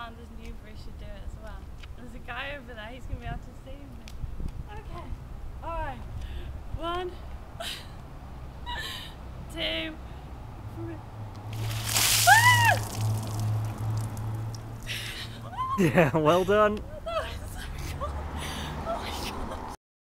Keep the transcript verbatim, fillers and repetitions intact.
found this new bridge to do it as well. There's a guy over there, he's gonna be able to save me. Okay, alright. One, two, three. Yeah, well done.